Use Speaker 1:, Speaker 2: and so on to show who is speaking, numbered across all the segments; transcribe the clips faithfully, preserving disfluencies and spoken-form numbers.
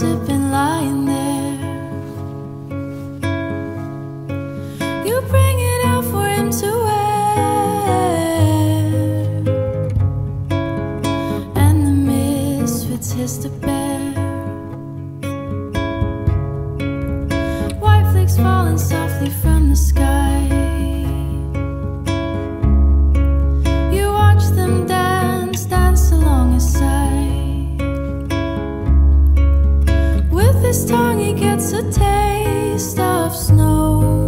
Speaker 1: sipping, lying there. You bring it out for him to wear, and the misfits hiss to bear. White flakes falling softly from the sky. You watch them dance, dance along his side. With his tongue he gets a taste of snow.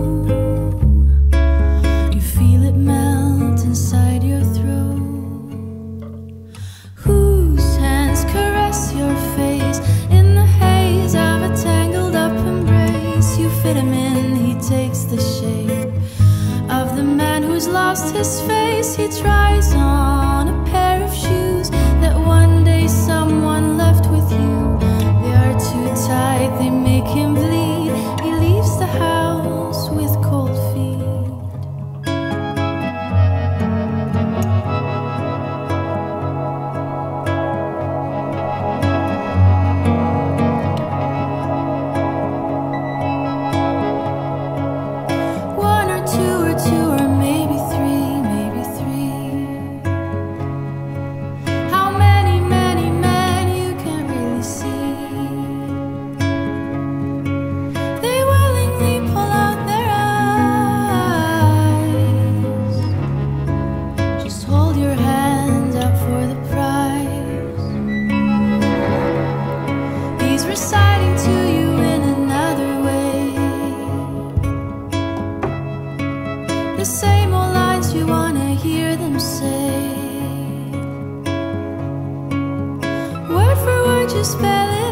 Speaker 1: You feel it melt inside your throat. Whose hands caress your face in the haze of a tangled up embrace? You fit him in, he takes the shape of the man who's lost his face. He tries on a pair of shoes that one day someone left with you. They are too tight, they make him bleed. He leaves the house with cold feet. One or two or two or maybe three, maybe three. How many, many men you can't really see. They willingly pull out their eyes. Just hold your hand out for the prize. He's reciting to you in another way the same old lines you wanna hear them say. Word for word you spell it